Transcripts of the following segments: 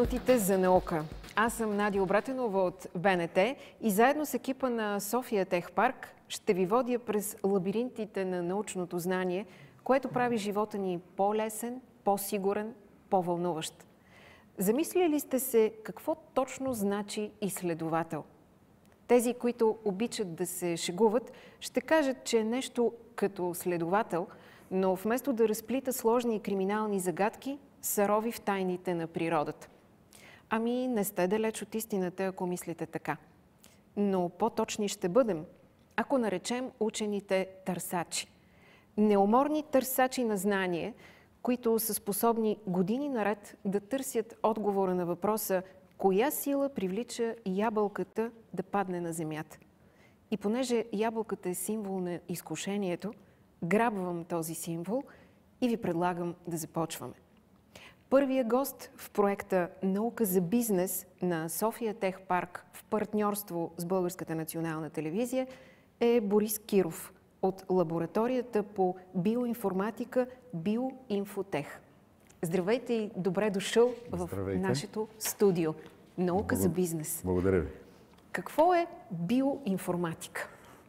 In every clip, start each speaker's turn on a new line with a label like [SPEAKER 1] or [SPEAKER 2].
[SPEAKER 1] минутите за наука. Аз съм Надя Обратенова от БНТ и заедно с екипа на София Тех Парк ще ви водя през лабиринтите на научното знание, което прави живота ни по-лесен, по-сигурен, по-вълнуващ. Замислили ли сте се какво точно значи изследовател? Тези, които обичат да се шегуват, ще кажат, че е нещо като следовател, но вместо да разплита сложни и криминални загадки, се рови в тайните на природата. Ами не сте далеч от истината, ако мислите така. Но по-точни ще бъдем, ако наречем учените търсачи. Неуморни търсачи на знание, които са способни години наред да търсят отговора на въпроса коя сила привлича ябълката да падне на земята. И понеже ябълката е символ на изкушението, грабвам този символ и ви предлагам да започваме. Първият гост в проекта «Наука за бизнес» на София Тех Парк в партньорство с Българската национална телевизия е Борис Киров от лабораторията по биоинформатика Биоинфотех. Здравейте и добре дошъл в нашето студио «Наука за бизнес».
[SPEAKER 2] Благодаря ви.
[SPEAKER 1] Какво е биоинформатика?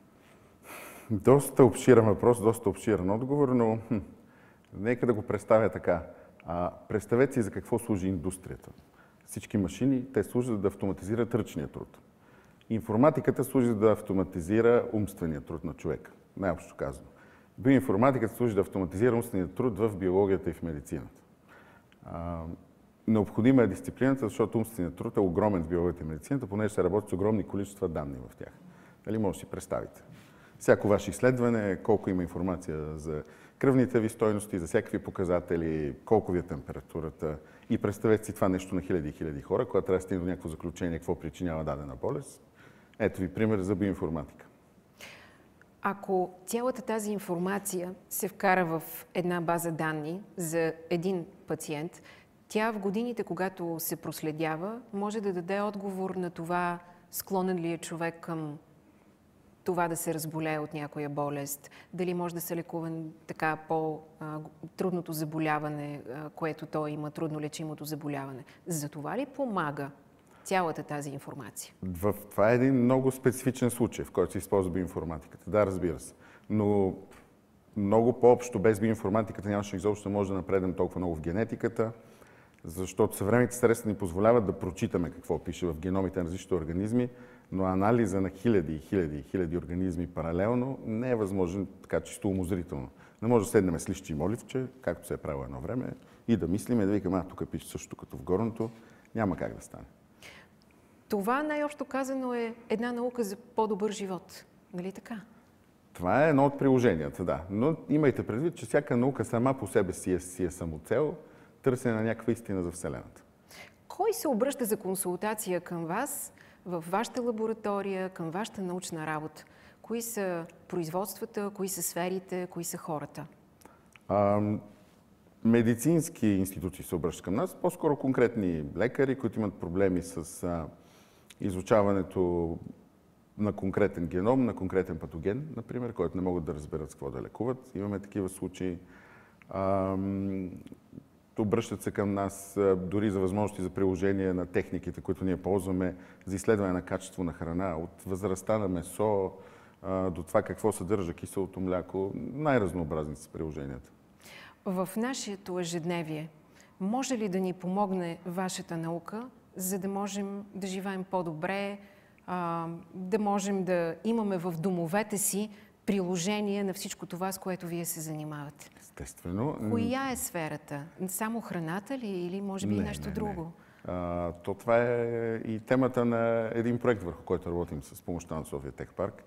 [SPEAKER 2] Доста обширен въпрос, доста обширен отговор, но нека да го представя така. Представете си за какво служи индустрията. Всички машини, те служат да автоматизират ръчния труд. Информатиката служи да автоматизира умствения труд на човека, най-общо казано. Биоинформатиката служи да автоматизира умствения труд в биологията и в медицината. Необходима е дисциплината, защото умственият труд е огромен в биологията и медицината, понеже се работи с огромни количества данни в тях. Дали може да си представите? Всяко ваше изследване, колко има информация за кръвните ви стойности, за всякакви показатели, колко ви е температурата. И представете си това нещо на хиляди и хиляди хора, когато трябва да стигне до някакво заключение, какво причинява дадена болест. Ето ви пример за биоинформатика.
[SPEAKER 1] Ако цялата тази информация се вкара в една база данни за един пациент, тя в годините, когато се проследява, може да даде отговор на това склонен ли е човек към това да се разболее от някоя болест, дали може да се лекува така по-трудното заболяване, което той има, трудно лечимото заболяване. За това ли помага цялата тази информация?
[SPEAKER 2] Това е един много специфичен случай, в който се използва биоинформатиката. Да, разбира се. Но много по-общо без биоинформатиката нямаше изобщо може да напреднем толкова много в генетиката, защото съвременните средства ни позволяват да прочитаме какво пише в геномите на различните организми, но анализа на хиляди и хиляди и хиляди организми паралелно не е възможен така чисто умозрително. Не може да седнем с лище и моливче, както се е правило едно време, и да мислим и да викаме, тук пише също като в горното. Няма как да стане.
[SPEAKER 1] Това най-общо казано е една наука за по-добър живот. Нали така?
[SPEAKER 2] Това е едно от приложенията, да. Но имайте предвид, че всяка наука сама по себе си е самоцел, търсене на някаква истина за Вселената.
[SPEAKER 1] Кой се обръща за консултация към вас в вашата лаборатория, към вашата научна работа? Кои са производствата, кои са сферите, кои са хората?
[SPEAKER 2] Медицински институции се обръщат към нас, по-скоро конкретни лекари, които имат проблеми с изучаването на конкретен геном, на конкретен патоген, например, който не могат да разберат с какво да лекуват. Имаме такива случаи. Обръщат се към нас дори за възможности за приложение на техниките, които ние ползваме за изследване на качество на храна, от възрастта на месо до това какво съдържа киселото мляко. Най-разнообразни са приложенията.
[SPEAKER 1] В нашето ежедневие може ли да ни помогне вашата наука, за да можем да живеем по-добре, да можем да имаме в домовете си приложение на всичко това, с което вие се занимавате?
[SPEAKER 2] Естествено.
[SPEAKER 1] Коя е сферата? Само храната ли или може би нещо друго?
[SPEAKER 2] Това е и темата на един проект, върху който работим с помощта на София Тех Парк.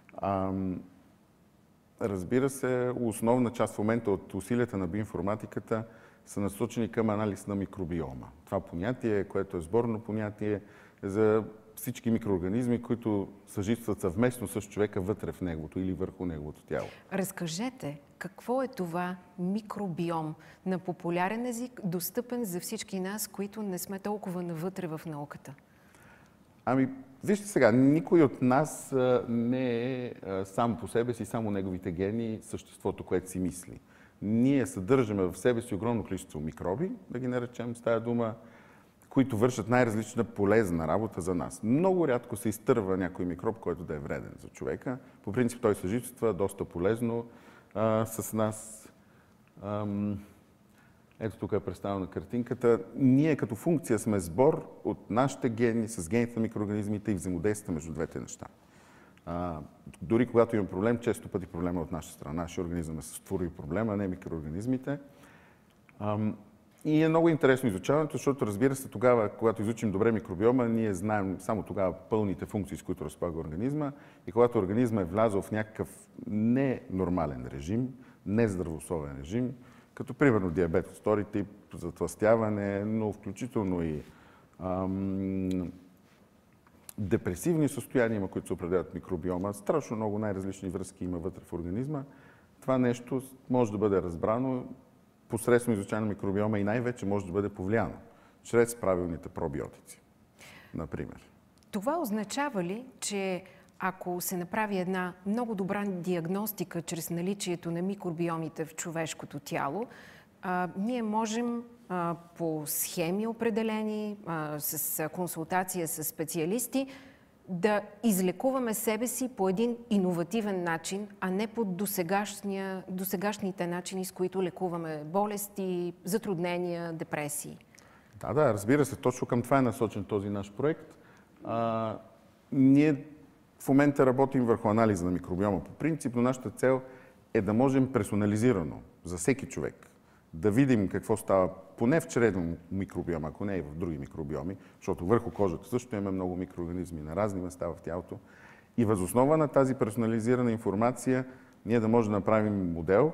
[SPEAKER 2] Разбира се, основна част в момента от усилията на биоинформатиката са насочени към анализ на микробиома. Това понятие, което е сборно понятие за всички микроорганизми, които съжителстват съвместно с човека вътре в неговото или върху неговото тяло.
[SPEAKER 1] Разкажете, какво е това микробиом на популярен език, достъпен за всички нас, които не сме толкова навътре в науката?
[SPEAKER 2] Вижте сега, никой от нас не е сам по себе си, само неговите гени, съществото, което си мисли. Ние съдържаме в себе си огромно количество микроби, да ги наречем с тая дума, които вършат най-различна полезна работа за нас. Много рядко се изтърва някой микроб, който да е вреден за човека. По принцип той съжителства доста полезно с нас. Ето тук е представена картинката. Ние като функция сме сбор от нашите гени с гените на микроорганизмите и взаимодействието между двете неща. Дори когато имам проблем, често пъти проблема е от наша страна. Нашия организъм е сътвори проблема, а не микроорганизмите. И е много интересно изучаването, защото разбира се, тогава, когато изучим добре микробиома, ние знаем само тогава пълните функции, с които разполага организма. И когато организма е влязъл в някакъв ненормален режим, нездравословен режим, като примерно диабет от втори тип, затлъстяване, но включително и депресивни състояния, които се определят микробиома. Страшно много най-различни връзки има вътре в организма. Това нещо може да бъде разбрано посредством изучаване на микробиома и най-вече може да бъде повлияно чрез правилните пробиотици, например.
[SPEAKER 1] Това означава ли, че ако се направи една много добра диагностика чрез наличието на микробиомите в човешкото тяло, ние можем по схеми определени, с консултация с специалисти, да излекуваме себе си по един иновативен начин, а не по досегашните начини, с които лекуваме болести, затруднения, депресии.
[SPEAKER 2] Да, разбира се, точно към това е насочен този наш проект. Ние в момента работим върху анализа на микробиома по принцип, но нашата цел е да можем персонализирано за всеки човек да видим какво става поне в чревен микробиом, ако не и в други микробиоми, защото върху кожата също имаме много микроорганизми на разни места в тялото. И въз основа на тази персонализирана информация ние да можем да направим модел,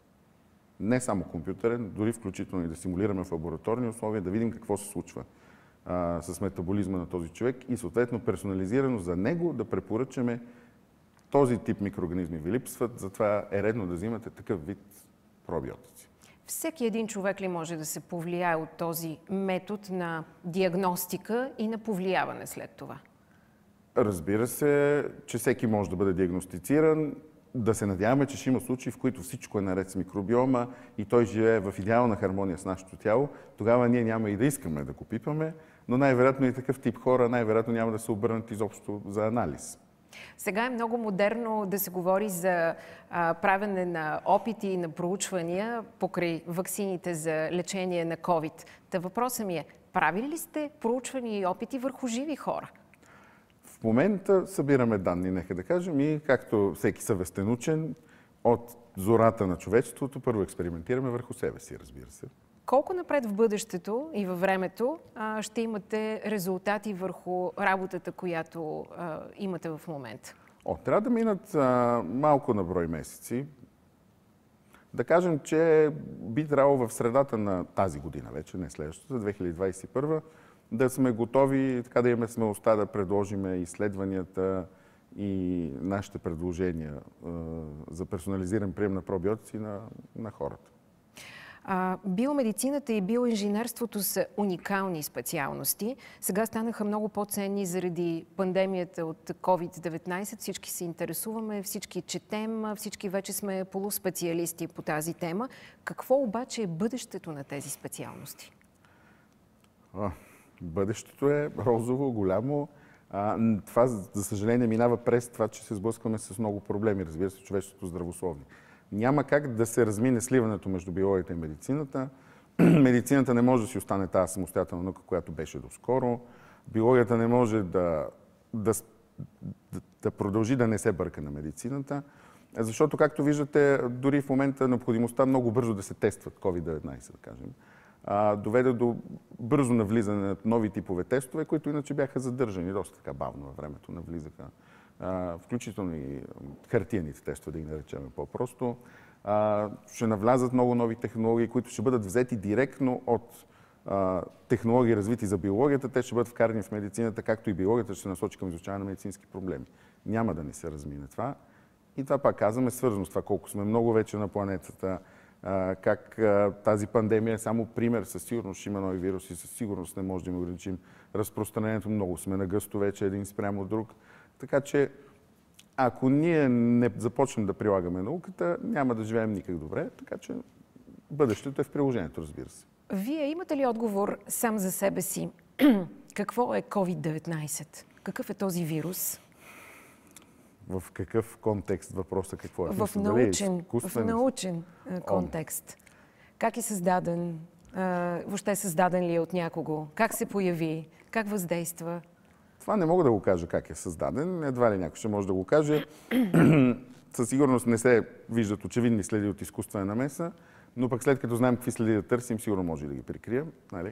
[SPEAKER 2] не само компютърен, дори включително и да симулираме в лабораторни условия, да видим какво се случва с метаболизма на този човек и съответно персонализирано за него да препоръчаме този тип микроорганизми ви липсват, затова е редно да взимате такъв вид пробиотици.
[SPEAKER 1] Всеки един човек ли може да се повлияе от този метод на диагностика и на повлияване след това?
[SPEAKER 2] Разбира се, че всеки може да бъде диагностициран. Да се надяваме, че ще има случаи, в които всичко е наред с микробиома и той живее в идеална хармония с нашето тяло. Тогава ние няма и да искаме да го пипаме, но най-вероятно и такъв тип хора най-вероятно няма да се обърнат изобщо за анализ.
[SPEAKER 1] Сега е много модерно да се говори за правене на опити и на проучвания покрай ваксините за лечение на COVID. Та въпросът ми е, правили ли сте проучвания и опити върху живи хора?
[SPEAKER 2] В момента събираме данни, нека да кажем, и както всеки съвестен учен, от зората на човечеството, първо експериментираме върху себе си, разбира се.
[SPEAKER 1] Колко напред в бъдещето и във времето ще имате резултати върху работата, която имате в момента?
[SPEAKER 2] Трябва да минат малко на брой месеци. Да кажем, че би трябвало в средата на тази година вече, не следващата, 2021, да сме готови, така да имаме смелостта да предложим изследванията и нашите предложения за персонализиран прием на пробиотици на хората.
[SPEAKER 1] Биомедицината и биоинженерството са уникални специалности. Сега станаха много по-ценни заради пандемията от COVID-19. Всички се интересуваме, всички четем, всички вече сме полуспециалисти по тази тема. Какво обаче е бъдещето на тези специалности?
[SPEAKER 2] Бъдещето е розово, голямо. Това, за съжаление, минава през това, че се сблъскваме с много проблеми, разбира се, човешкото здравословие. Няма как да се размине сливането между биологията и медицината. Медицината не може да си остане тази самостоятелна наука, която беше доскоро. Биологията не може да продължи да не се бърка на медицината, защото, както виждате, дори в момента необходимостта много бързо да се тестват COVID-19, да кажем, доведе до бързо навлизане на нови типове тестове, които иначе бяха задържани доста така бавно във времето, навлизаха. Включително и хартиените тестове, да ги наречем по-просто. Ще навлязат много нови технологии, които ще бъдат взети директно от технологии, развити за биологията. Те ще бъдат вкарани в медицината, както и биологията ще се насочи към изучаване на медицински проблеми. Няма да ни се размине това. И това, пак казваме, свързано с това колко сме много вече на планетата, как тази пандемия е само пример. Със сигурност ще има нови вируси, със сигурност не може да им ограничим разпространението. Много сме на гъсто вече един спрямо друг. Така че, ако ние не започнем да прилагаме науката, няма да живеем никак добре. Така че, бъдещето е в приложението, разбира се.
[SPEAKER 1] Вие имате ли отговор сам за себе си? Какво е COVID-19? Какъв е този вирус?
[SPEAKER 2] В какъв контекст въпроса какво е?
[SPEAKER 1] В научен контекст. Как е създаден? Въобще създаден ли е от някого? Как се появи? Как въздейства?
[SPEAKER 2] Това не мога да го кажа как е създаден. Едва ли някой ще може да го каже. Със сигурност не се виждат очевидни следи от изкуствена намеса, но пък след като знаем какви следи да търсим, сигурно може и да ги прикрием. Нали?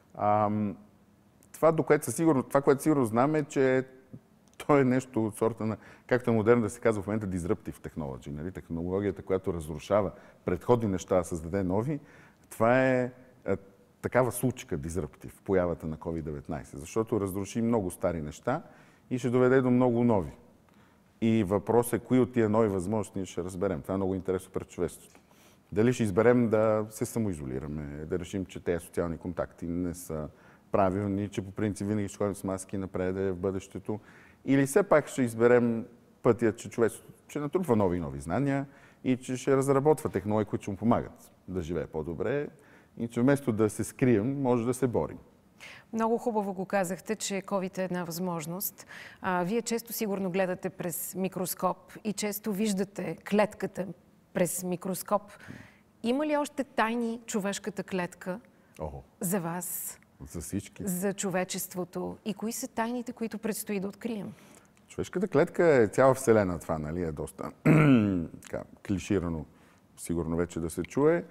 [SPEAKER 2] Това, което сигурно знам е, че то е нещо от сорта на, както е модерно да се казва в момента, disruptive technology. Нали? Технологията, която разрушава предходни неща, да създаде нови. Това е такава случка, disruptive, появата на COVID-19, защото разруши много стари неща и ще доведе до много нови. И въпрос е, кои от тия нови възможности ние ще разберем. Това е много интересно пред човечеството. Дали ще изберем да се самоизолираме, да решим, че тези социални контакти не са правилни, че по принцип винаги ще ходим с маски напред в бъдещето, или все пак ще изберем пътя, че човечеството ще натрупва нови и нови знания и че ще разработва технологии, които ще му помагат да живее по-добре и че вместо да се скрием, може да се борим.
[SPEAKER 1] Много хубаво го казахте, че COVID е една възможност. Вие често сигурно гледате през микроскоп и често виждате клетката през микроскоп. Има ли още тайни човешката клетка за вас?
[SPEAKER 2] За всички.
[SPEAKER 1] За човечеството. И кои са тайните, които предстои да открием?
[SPEAKER 2] Човешката клетка е цяла вселена. Това, нали, е доста клиширано, сигурно вече да се чуе.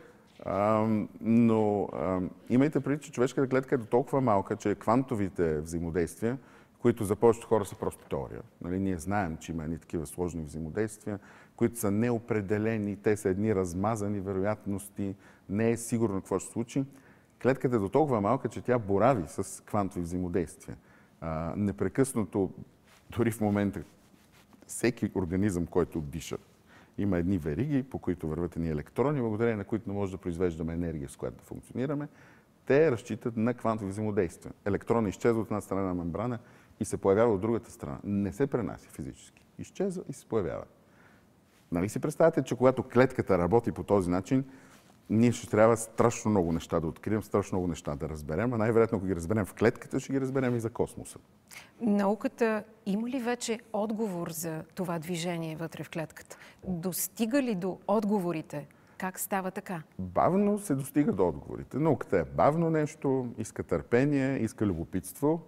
[SPEAKER 2] Но имайте предвид, че човешката клетка е до толкова малка, че квантовите взаимодействия, които за повечето хора са просто теория. Нали, ние знаем, че има едни такива сложни взаимодействия, които са неопределени, те са едни размазани вероятности, не е сигурно какво ще се случи. Клетката е до толкова малка, че тя борави с квантови взаимодействия. Непрекъснато, дори в момента, всеки организъм, който диша, има едни вериги, по които върват едни електрони, благодарение на които не може да произвеждаме енергия, с която да функционираме. Те разчитат на квантови взаимодействия. Електронът изчезва от една страна на мембрана и се появява от другата страна. Не се пренася физически. Изчезва и се появява. Нали си представяте, че когато клетката работи по този начин, ние ще трябва страшно много неща да открием, страшно много неща да разберем, а най-вероятно, ако ги разберем в клетката, ще ги разберем и за космоса.
[SPEAKER 1] Науката има ли вече отговор за това движение вътре в клетката? Достига ли до отговорите? Как става така?
[SPEAKER 2] Бавно се достига до отговорите. Науката е бавно нещо, иска търпение, иска любопитство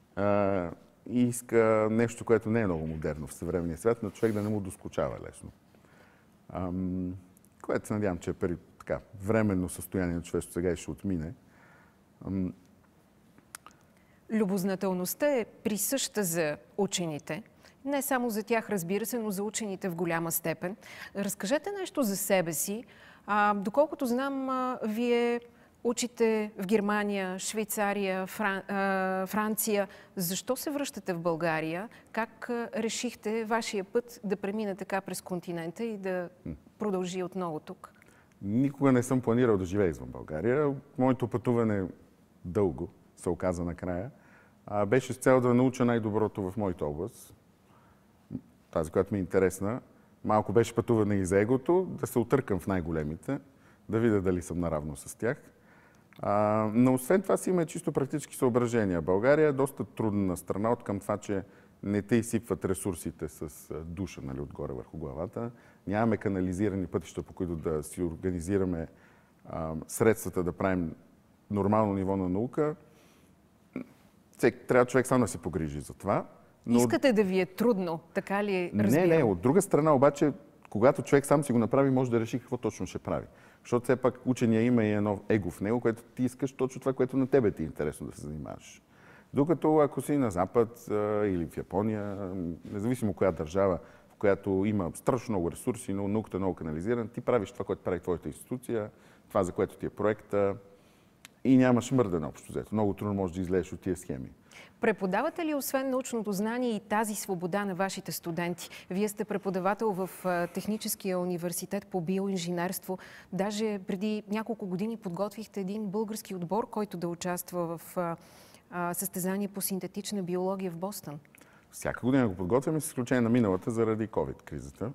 [SPEAKER 2] и иска нещо, което не е много модерно в съвременния свят, но човек да не му доскучава лесно. Което се надявам, че е временно състояние на човечеството сега и ще отмине.
[SPEAKER 1] Любознателността е присъща за учените. Не само за тях, разбира се, но за учените в голяма степен. Разкажете нещо за себе си. Доколкото знам, вие учите в Германия, Швейцария, Франция. Защо се връщате в България? Как решихте вашия път да премине така през континента и да продължи отново тук?
[SPEAKER 2] Никога не съм планирал да живея извън България. Моето пътуване дълго се оказа накрая. Беше с цел да науча най-доброто в моята област. Тази, която ми е интересна. Малко беше пътуване и за егото, да се отъркам в най-големите, да видя дали съм наравно с тях. Но освен това си има чисто практически съображения. България е доста трудна страна от към това, че не те изсипват ресурсите с душа, нали, отгоре върху главата. Нямаме канализирани пътища, по които да си организираме средствата да правим нормално ниво на наука. Трябва човек сам да се погрижи за това.
[SPEAKER 1] Но... Искате да ви е трудно, така ли разбирам?
[SPEAKER 2] Не. От друга страна обаче, когато човек сам си го направи, може да реши какво точно ще прави. Защото все пак учения има и едно его в него, което ти искаш точно това, което на тебе ти е интересно да се занимаваш. Докато ако си на Запад или в Япония, независимо коя държава, в която има страшно много ресурси, но науката е много канализирана, ти правиш това, което прави твоята институция, това, за което ти е проекта и нямаш мърдане общо взето. Много трудно можеш да излезеш от тия схеми.
[SPEAKER 1] Преподавате ли освен научното знание и тази свобода на вашите студенти? Вие сте преподавател в Техническия университет по биоинженерство. Даже преди няколко години подготвихте един български отбор, който да участва в състезание по синтетична биология в Бостън.
[SPEAKER 2] Всяка година го подготвяме, с изключение на миналата заради COVID-кризата.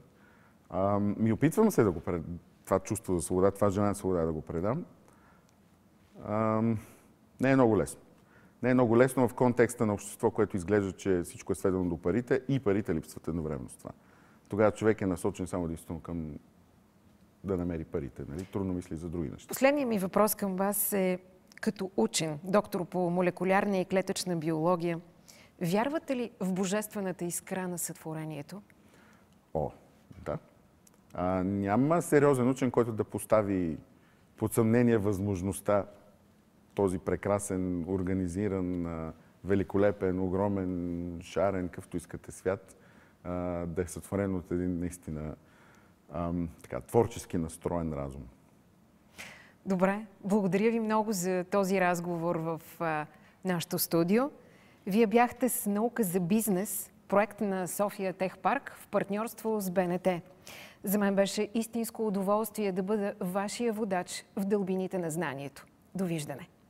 [SPEAKER 2] Опитвам се да го това чувство за свобода, това желание за свобода да го предам. Не е много лесно. Не е много лесно в контекста на общество, което изглежда, че всичко е сведено до парите и парите липсват едновременно с това. Тогава човек е насочен само единствено към да намери парите. Нали? Трудно мисли за други неща.
[SPEAKER 1] Последният ми въпрос към вас е като учен, доктор по молекулярна и клетъчна биология. Вярвате ли в божествената искра на сътворението?
[SPEAKER 2] Да. Няма сериозен учен, който да постави под съмнение възможността този прекрасен, организиран, великолепен, огромен, шарен, какъвто искате свят, да е сътворен от един наистина творчески настроен разум.
[SPEAKER 1] Добре, благодаря ви много за този разговор в нашото студио. Вие бяхте с Наука за бизнес, проект на София Тех Парк в партньорство с БНТ. За мен беше истинско удоволствие да бъда вашия водач в дълбините на знанието. Довиждане!